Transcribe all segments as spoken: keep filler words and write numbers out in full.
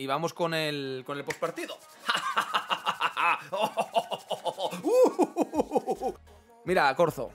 y vamos con el, con el postpartido. Mira, Corzo.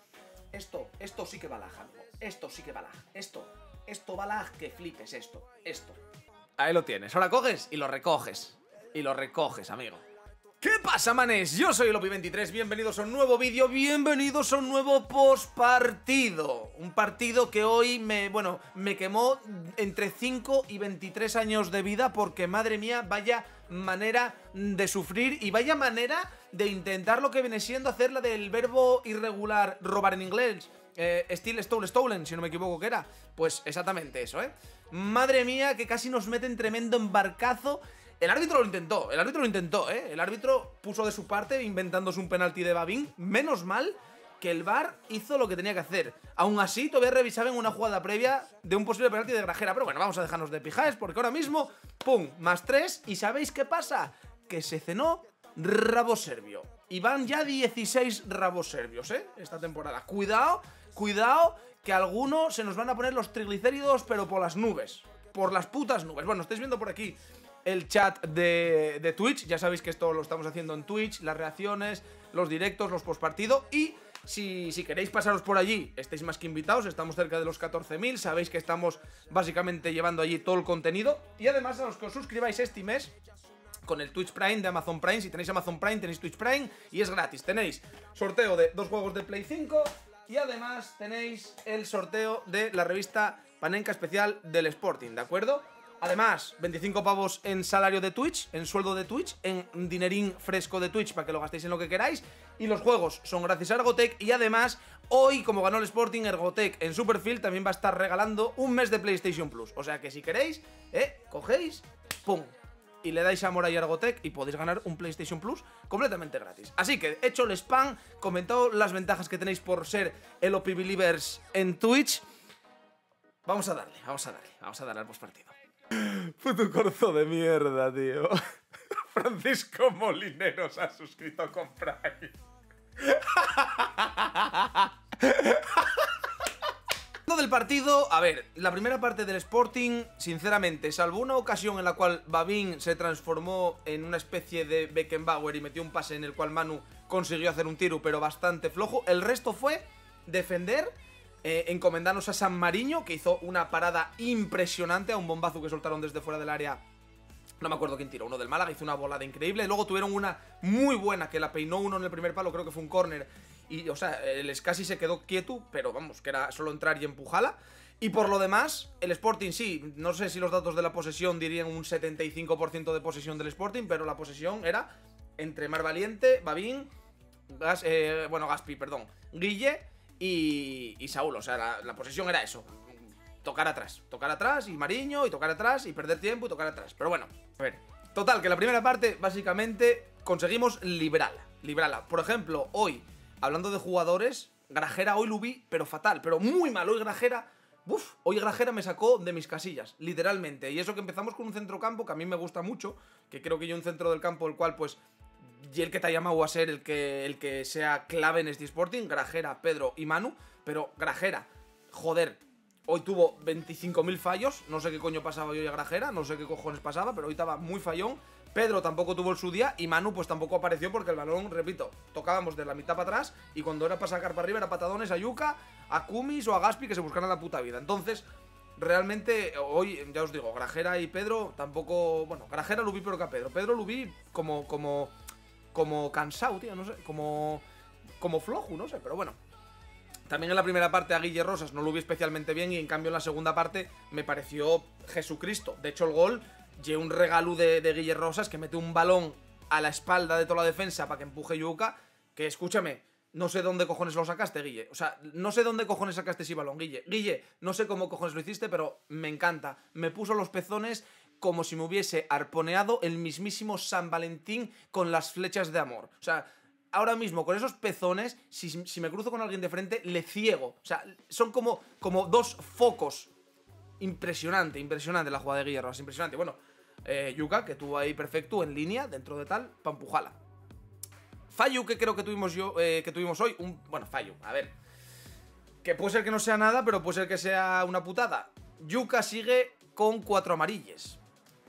Esto, esto sí que balaja, amigo. Esto sí que balaja. Esto, esto balaja que flipes, esto, esto. Ahí lo tienes. Ahora coges y lo recoges. Y lo recoges, amigo. ¿Qué pasa, manes? Yo soy Lopi veintitrés, bienvenidos a un nuevo vídeo, bienvenidos a un nuevo postpartido. Un partido que hoy me, bueno, me quemó entre cinco y veintitrés años de vida porque, madre mía, vaya manera de sufrir y vaya manera de intentar lo que viene siendo hacer la del verbo irregular robar en inglés. Eh, steal, stole, stolen, si no me equivoco que era. Pues exactamente eso, ¿eh? Madre mía, que casi nos meten tremendo embarcazo. El árbitro lo intentó, el árbitro lo intentó, ¿eh? El árbitro puso de su parte inventándose un penalti de Babín. Menos mal que el V A R hizo lo que tenía que hacer. Aún así, todavía revisaban una jugada previa de un posible penalti de Grajera. Pero bueno, vamos a dejarnos de pijaes porque ahora mismo, ¡pum! Más tres. ¿Y sabéis qué pasa? Que se cenó rabo serbio. Y van ya dieciséis rabos serbios, ¿eh? Esta temporada. Cuidado, cuidado, que algunos se nos van a poner los triglicéridos, pero por las nubes. Por las putas nubes. Bueno, estáis viendo por aquí el chat de, de Twitch. Ya sabéis que esto lo estamos haciendo en Twitch. Las reacciones, los directos, los postpartido. Y si, si queréis pasaros por allí, estáis más que invitados. Estamos cerca de los catorce mil. Sabéis que estamos básicamente llevando allí todo el contenido. Y además a los que os suscribáis este mes con el Twitch Prime de Amazon Prime. Si tenéis Amazon Prime, tenéis Twitch Prime y es gratis. Tenéis sorteo de dos juegos de Play cinco y además tenéis el sorteo de la revista Panenka especial del Sporting, ¿de acuerdo? Además, veinticinco pavos en salario de Twitch, en sueldo de Twitch, en dinerín fresco de Twitch para que lo gastéis en lo que queráis. Y los juegos son gracias a Ergotech. Y además, hoy, como ganó el Sporting, Ergotech en su perfil también va a estar regalando un mes de PlayStation Plus. O sea que si queréis, eh, cogéis, pum, y le dais amor a Ergotech y podéis ganar un PlayStation Plus completamente gratis. Así que, hecho el spam, comentado las ventajas que tenéis por ser el O P Believers en Twitch. Vamos a darle, vamos a darle, vamos a darle al postpartido. Puto Corzo de mierda, tío. Francisco Molineros ha suscrito con Prime. Del partido, a ver, la primera parte del Sporting, sinceramente, salvo una ocasión en la cual Babín se transformó en una especie de Beckenbauer y metió un pase en el cual Manu consiguió hacer un tiro, pero bastante flojo, el resto fue defender, eh, encomendarnos a San Mariño, que hizo una parada impresionante a un bombazo que soltaron desde fuera del área. No me acuerdo quién tiró, uno del Málaga, hizo una volada increíble. Luego tuvieron una muy buena que la peinó uno en el primer palo, creo que fue un córner. Y, o sea, el Scassi se quedó quieto, pero vamos, que era solo entrar y empujarla. Y por lo demás, el Sporting sí, no sé si los datos de la posesión dirían un setenta y cinco por ciento de posesión del Sporting, pero la posesión era entre Mar Valiente, Babín, Gas, eh, bueno, Gaspi, perdón, Guille y, y Saúl. O sea, la, la posesión era eso. Tocar atrás, tocar atrás y Mariño, y tocar atrás y perder tiempo y tocar atrás. Pero bueno, a ver, total, que la primera parte básicamente conseguimos librarla, librarla. Por ejemplo, hoy, hablando de jugadores, Grajera hoy lo vi, pero fatal, pero muy mal. Hoy Grajera, uff, hoy Grajera me sacó de mis casillas, literalmente. Y eso que empezamos con un centrocampo que a mí me gusta mucho, que creo que yo un centro del campo el cual pues y el que te ha llamado a ser el que, el que sea clave en este Sporting, Grajera, Pedro y Manu. Pero Grajera, joder, hoy tuvo veinticinco mil fallos. No sé qué coño pasaba hoy a Grajera, no sé qué cojones pasaba, pero hoy estaba muy fallón. Pedro tampoco tuvo el su día y Manu pues tampoco apareció porque el balón, repito, tocábamos de la mitad para atrás y cuando era para sacar para arriba era patadones a Yuka, a Kumis o a Gaspi que se buscaran la puta vida. Entonces, realmente hoy, ya os digo, Grajera y Pedro tampoco... Bueno, Grajera lo vi peor que a Pedro. Pedro lo vi como... como... como cansado, tío, no sé, como... como flojo, no sé, pero bueno. También en la primera parte a Guille Rosas no lo vi especialmente bien y en cambio en la segunda parte me pareció Jesucristo. De hecho el gol, lleva un regalo de, de Guille Rosas que mete un balón a la espalda de toda la defensa para que empuje Yuka, que escúchame, no sé dónde cojones lo sacaste, Guille. O sea, no sé dónde cojones sacaste ese balón, Guille. Guille, no sé cómo cojones lo hiciste, pero me encanta. Me puso los pezones como si me hubiese arponeado el mismísimo San Valentín con las flechas de amor. O sea, ahora mismo, con esos pezones, si, si me cruzo con alguien de frente, le ciego. O sea, son como, como dos focos. Impresionante, impresionante la jugada de Guille Rosas, impresionante. Bueno, eh, Yuka, que tuvo ahí perfecto, en línea, dentro de tal, pa' empujarla. Fallo que creo que tuvimos yo, eh, que tuvimos hoy, un, bueno, fallo, a ver, que puede ser que no sea nada, pero puede ser que sea una putada. Yuka sigue con cuatro amarillas.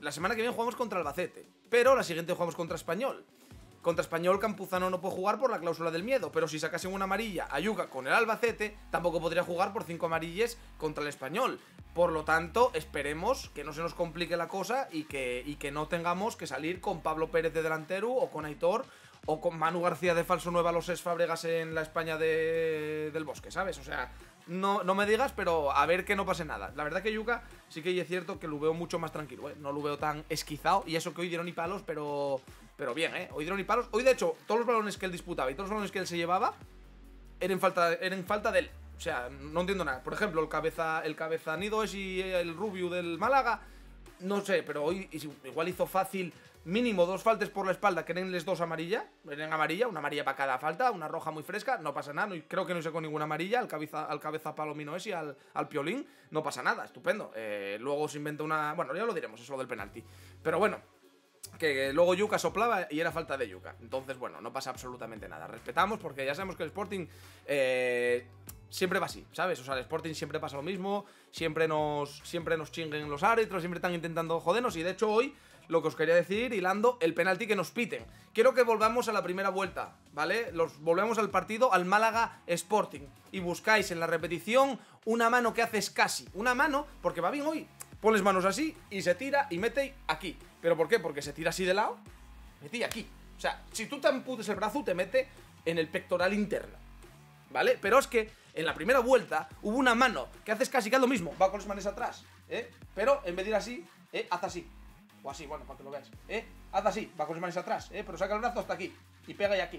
la semana que viene jugamos contra Albacete, pero la siguiente jugamos contra Español. Contra Español, Campuzano no puede jugar por la cláusula del miedo, pero si sacasen una amarilla a Yuka con el Albacete, tampoco podría jugar por cinco amarillas contra el Español. Por lo tanto, esperemos que no se nos complique la cosa y que, y que no tengamos que salir con Pablo Pérez de delantero o con Aitor o con Manu García de falso nueve a los seis Fábregas en la España de, del Bosque, ¿sabes? O sea, no, no me digas, pero a ver que no pase nada. La verdad que Yuka sí que es cierto que lo veo mucho más tranquilo, ¿eh? No lo veo tan esquizado, y eso que hoy dieron y palos, pero... Pero bien, ¿eh? Hoy dieron y palos. Hoy, de hecho, todos los balones que él disputaba y todos los balones que él se llevaba eran falta, eran falta de él. O sea, no entiendo nada. Por ejemplo, el cabeza el cabezanido es y el Rubio del Málaga, no sé, pero hoy igual hizo fácil mínimo dos faltas por la espalda, que eran les dos amarillas. Eran amarilla, una amarilla para cada falta, una roja muy fresca, no pasa nada. No, creo que no sacó ninguna amarilla al cabeza, al cabeza palomino ese y al, al Piolín. No pasa nada, estupendo. Eh, luego se inventa una... Bueno, ya lo diremos, eso del penalti. Pero bueno, que luego Yuka soplaba y era falta de Yuka. Entonces, bueno, no pasa absolutamente nada. Respetamos porque ya sabemos que el Sporting eh, siempre va así, ¿sabes? O sea, el Sporting siempre pasa lo mismo, siempre nos, siempre nos chinguen los árbitros, siempre están intentando jodernos. Y de hecho hoy, lo que os quería decir, hilando, el penalti que nos piten. Quiero que volvamos a la primera vuelta, ¿vale? Los volvemos al partido, al Málaga Sporting, y buscáis en la repetición una mano que hace Scassi. Una mano, porque va bien hoy. Pones manos así y se tira y mete aquí. ¿Pero por qué? Porque se tira así de lado, mete aquí. O sea, si tú te amputes el brazo, te mete en el pectoral interno, ¿vale? Pero es que en la primera vuelta hubo una mano que haces casi que es lo mismo. Va con las manos atrás, ¿eh? Pero en vez de ir así, ¿eh? Haz así. O así, bueno, para que lo veáis, ¿eh? Haz así, va con las manos atrás, ¿eh? Pero saca el brazo hasta aquí y pega ahí aquí.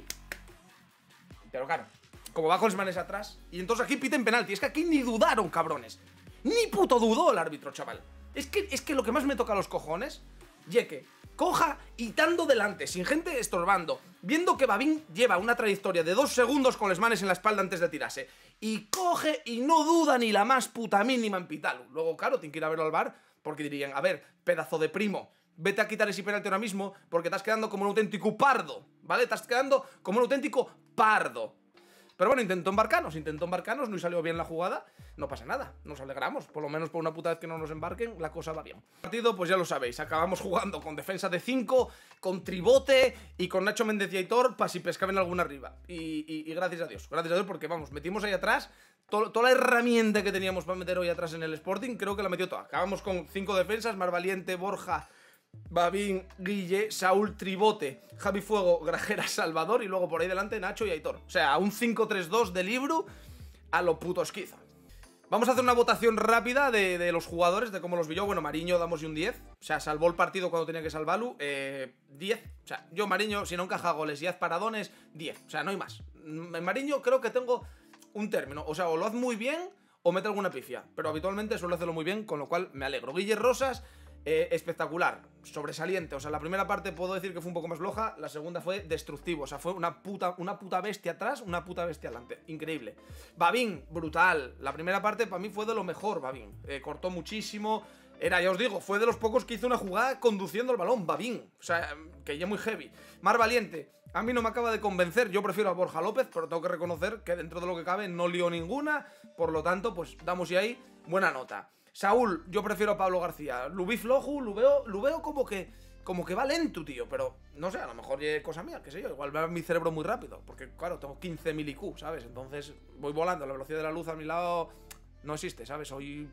Pero claro, como va con las manos atrás, y entonces aquí piten penalti. Es que aquí ni dudaron, cabrones. Ni puto dudó el árbitro, chaval. Es que, es que lo que más me toca a los cojones, Yeque, coja y tando delante, sin gente estorbando, viendo que Babín lleva una trayectoria de dos segundos con las manos en la espalda antes de tirarse, y coge y no duda ni la más puta mínima en pitarlo. Luego, claro, tiene que ir a verlo al bar, porque dirían, a ver, pedazo de primo, vete a quitar ese penalti ahora mismo, porque estás quedando como un auténtico pardo, ¿vale? Estás quedando como un auténtico pardo. Pero bueno, intentó embarcarnos, intentó embarcarnos, no salió bien la jugada, no pasa nada, nos alegramos, por lo menos por una puta vez que no nos embarquen, la cosa va bien. El partido, pues ya lo sabéis, acabamos jugando con defensa de cinco, con Tribote y con Nacho Méndez y Aitor, para si pescaban alguna arriba. Y, y, y gracias a Dios, gracias a Dios, porque vamos, metimos ahí atrás, to, toda la herramienta que teníamos para meter hoy atrás en el Sporting, creo que la metió toda. Acabamos con cinco defensas, Mar Valiente, Borja, Babín, Guille, Saúl, Tribote, Javi Fuego, Grajera, Salvador, y luego por ahí delante Nacho y Aitor. O sea, un cinco tres dos de libro a lo puto esquizo. Vamos a hacer una votación rápida de, de los jugadores, de cómo los vi yo. Bueno, Mariño damos un diez. O sea, salvó el partido cuando tenía que salvarlo. Eh, diez. O sea, yo Mariño, si no encaja goles y haz paradones, diez. O sea, no hay más. En Mariño creo que tengo un término. O sea, o lo hace muy bien o mete alguna pifia. Pero habitualmente suele hacerlo muy bien, con lo cual me alegro. Guille Rosas... Eh, espectacular, sobresaliente. O sea, la primera parte puedo decir que fue un poco más floja, la segunda fue destructivo. O sea, fue una puta, una puta bestia atrás, una puta bestia adelante. Increíble. Babín, brutal. La primera parte para mí fue de lo mejor, Babín. Eh, cortó muchísimo. Era, ya os digo, fue de los pocos que hizo una jugada conduciendo el balón, Babín. O sea, que ya muy heavy. Mar Valiente, a mí no me acaba de convencer. Yo prefiero a Borja López, pero tengo que reconocer que dentro de lo que cabe no lió ninguna. Por lo tanto, pues damos y ahí buena nota. Saúl, yo prefiero a Pablo García. Lo vi flojo, lo veo, lo veo como que como que va lento, tío. Pero, no sé, a lo mejor es cosa mía, qué sé yo. Igual va mi cerebro muy rápido. Porque, claro, tengo quince mil I Q, ¿sabes? Entonces voy volando. La velocidad de la luz a mi lado no existe, ¿sabes? Hoy...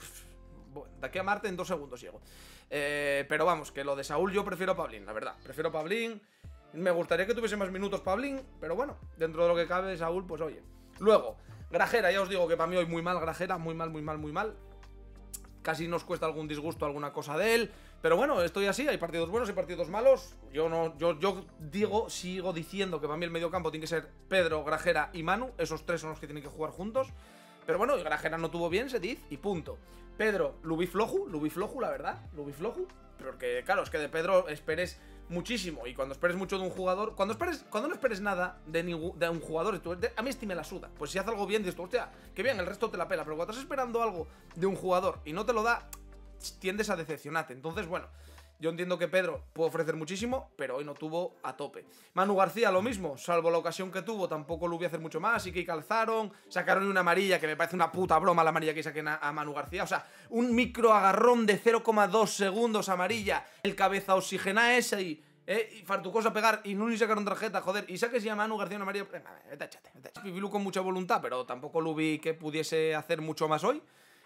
de aquí a Marte en dos segundos llego. Eh, pero vamos, que lo de Saúl yo prefiero a Pablín, la verdad. Prefiero a Pablín. Me gustaría que tuviese más minutos Pablín, pero bueno, dentro de lo que cabe, Saúl, pues oye. Luego, Grajera, ya os digo que para mí hoy muy mal Grajera. Muy mal, muy mal, muy mal. Casi nos cuesta algún disgusto, alguna cosa de él. Pero bueno, estoy así, hay partidos buenos y partidos malos. Yo no, yo, yo digo, sigo diciendo que para mí el mediocampo tiene que ser Pedro, Grajera y Manu. Esos tres son los que tienen que jugar juntos. Pero bueno, Grajera no tuvo bien, se dice, y punto. Pedro, Lubi Floju, Lubi Floju, la verdad, Lubi Floju. Porque claro, es que de Pedro esperes muchísimo. Y cuando esperes mucho de un jugador, Cuando esperes cuando no esperes nada de, ningún, de un jugador, tú, de, a mí este me la suda. Pues si hace algo bien, dices tú, hostia, que bien, el resto te la pela. Pero cuando estás esperando algo de un jugador y no te lo da, tiendes a decepcionarte. Entonces, bueno, Yo entiendo que Pedro puede ofrecer muchísimo, pero hoy no tuvo a tope. Manu García lo mismo, salvo la ocasión que tuvo, tampoco lo voy a hacer mucho más. Y que calzaron, sacaron una amarilla, que me parece una puta broma la amarilla que saquen a, a Manu García. O sea, un micro agarrón de cero coma dos segundos amarilla, el cabeza oxigena ese y... Eh, y Fartucosa a pegar y no ni sacaron tarjeta, joder. Y saques ya a Manu García una amarilla... Eh, vete, échate, vete. Pipilu con mucha voluntad, pero tampoco lo vi que pudiese hacer mucho más hoy.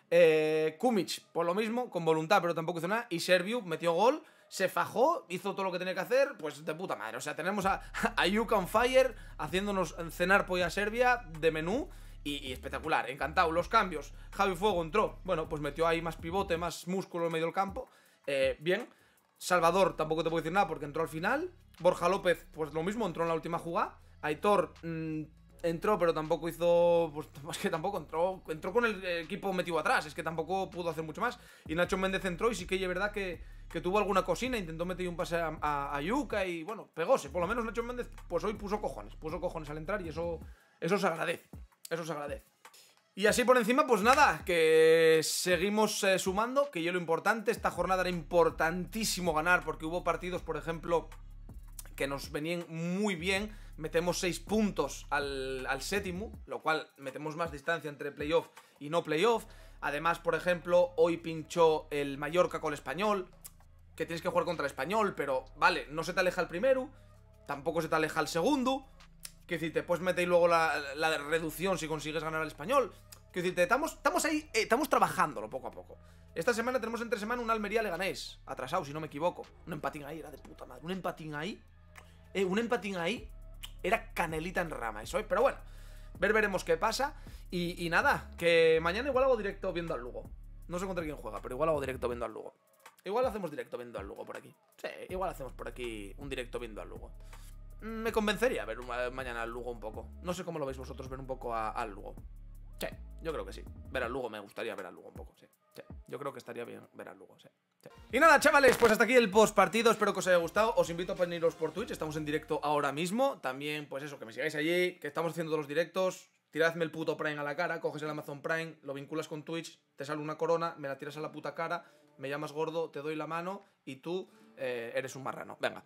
Eh, Kumic, por lo mismo, con voluntad, pero tampoco hizo nada. Y Serviu metió gol, se fajó, hizo todo lo que tenía que hacer, pues de puta madre. O sea, tenemos a, a Yuka on fire haciéndonos cenar polla Serbia de menú. Y, y espectacular, encantado. Los cambios, Javi Fuego entró, bueno, pues metió ahí más pivote, más músculo en medio del campo. eh, Bien. Salvador, tampoco te puedo decir nada porque entró al final. Borja López, pues lo mismo, entró en la última jugada. Aitor mmm, entró, pero tampoco hizo... Pues es que tampoco entró Entró con el equipo metido atrás. Es que tampoco pudo hacer mucho más. Y Nacho Méndez entró y sí que es verdad que, que tuvo alguna cosina. Intentó meter un pase a, a, a Yuka y bueno, pegóse. Por lo menos Nacho Méndez, pues hoy puso cojones. Puso cojones al entrar y eso, eso se agradece. Eso se agradece. Y así por encima, pues nada, que seguimos eh, sumando, que yo lo importante, esta jornada era importantísimo ganar, porque hubo partidos, por ejemplo, que nos venían muy bien, metemos seis puntos al, al séptimo, lo cual metemos más distancia entre playoff y no playoff. Además, por ejemplo, hoy pinchó el Mallorca con el Español, que tienes que jugar contra el Español, pero vale, no se te aleja el primero, tampoco se te aleja el segundo. Que decirte, pues mete y luego la, la reducción si consigues ganar al Español. Que decirte, estamos, estamos ahí, eh, estamos trabajándolo poco a poco. Esta semana tenemos entre semana un Almería-Leganés, atrasado, si no me equivoco. Un empatín ahí, era de puta madre. Un empatín ahí, eh, un empatín ahí, era canelita en rama eso, ¿eh? Pero bueno, ver veremos qué pasa. Y, y nada, que mañana igual hago directo viendo al Lugo. No sé contra quién juega, pero igual hago directo viendo al Lugo. Igual hacemos directo viendo al Lugo por aquí. Sí, igual hacemos por aquí un directo viendo al Lugo. Me convencería ver mañana al Lugo un poco. No sé cómo lo veis vosotros, ver un poco al Lugo. Sí, yo creo que sí. Ver al Lugo, me gustaría ver al Lugo un poco, sí. sí. Yo creo que estaría bien ver al Lugo, sí. sí. Y nada, chavales, pues hasta aquí el post partido. Espero que os haya gustado. Os invito a veniros por Twitch, estamos en directo ahora mismo. También, pues eso, que me sigáis allí, que estamos haciendo todos los directos. Tiradme el puto Prime a la cara, coges el Amazon Prime, lo vinculas con Twitch, te sale una corona, me la tiras a la puta cara, me llamas gordo, te doy la mano y tú eh, eres un marrano. Venga.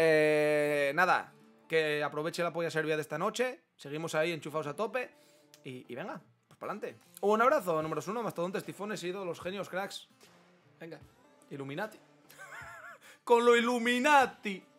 Eh, nada, que aproveche la polla Serbia de esta noche. Seguimos ahí enchufados a tope. Y, y venga, pues para adelante. Un abrazo, números uno, mastodontes, tifones, ídolos, genios, cracks. Venga, Illuminati. Con lo Illuminati.